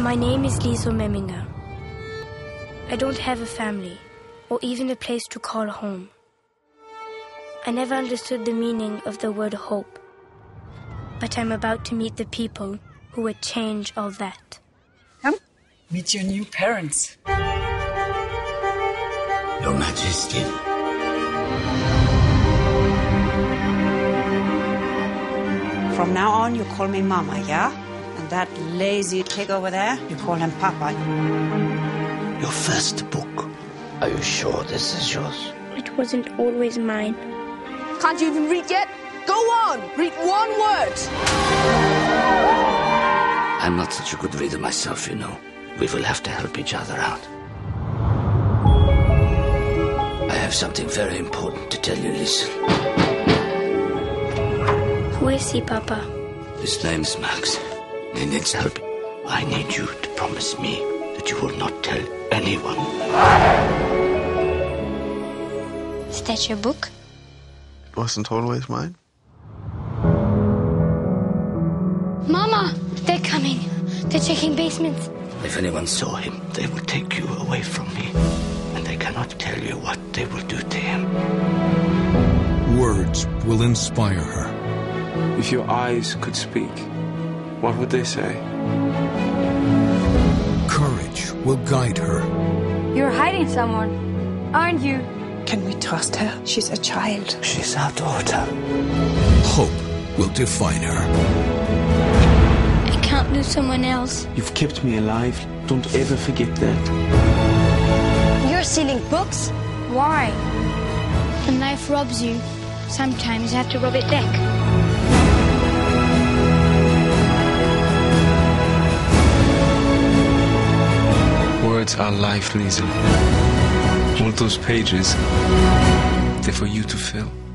My name is Liesl Memminger. I don't have a family, or even a place to call home. I never understood the meaning of the word hope, but I'm about to meet the people who would change all that. Come, meet your new parents. Your Majesty. From now on, you call me Mama, yeah? And that lazy pig over there, you call him Papa. Your first book. Are you sure this is yours? It wasn't always mine. Can't you even read yet? Go on, read one word. I'm not such a good reader myself, you know. We will have to help each other out. I have something very important to tell you, Liesl. Who is he, Papa? His name's Max. He needs help. I need you to promise me that you will not tell anyone. Is that your book? It wasn't always mine. Mama! They're coming. They're checking basements. If anyone saw him, they would take you away from me. And they cannot tell you what they will do to him. Words will inspire her. If your eyes could speak, what would they say? Courage will guide her. You're hiding someone, aren't you? Can we trust her? She's a child. She's our daughter. Hope will define her. I can't lose someone else. You've kept me alive. Don't ever forget that. You're stealing books? Why? When life robs you, sometimes you have to rob it back. Words are life, Liesl. All those pages, they're for you to fill.